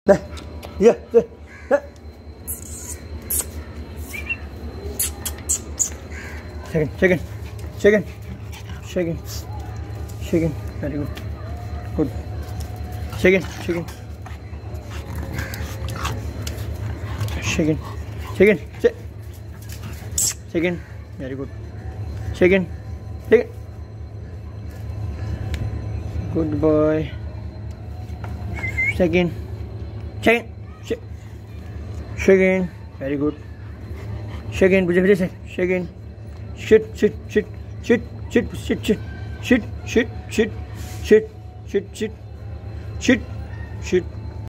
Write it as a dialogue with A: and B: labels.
A: Đây, here, đây, đấy. Second. Very good. Good. Second. Very good. Second. Good boy. Second. Very good. Second. Shoot.